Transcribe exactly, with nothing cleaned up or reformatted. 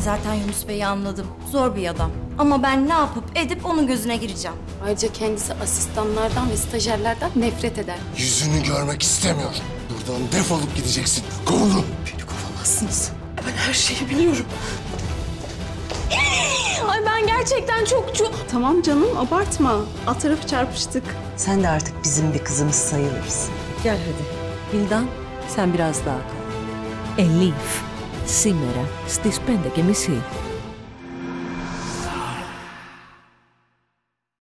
zaten Yunus Bey'i anladım. Zor bir adam. Ama ben ne yapıp edip onun gözüne gireceğim. Ayrıca kendisi asistanlardan ve stajyerlerden nefret eder. Yüzünü görmek istemiyorum. Buradan defolup gideceksin. Kovulun. Beni kovamazsınız. Ben her şeyi biliyorum. Ay ben gerçekten çok çok... Tamam canım, abartma. Alt tarafı çarpıştık. Sen de artık bizim bir kızımız sayılırsın. Gel hadi. Vildan, sen biraz daha kal. Elif, σήμερα στις πέντε και μισή.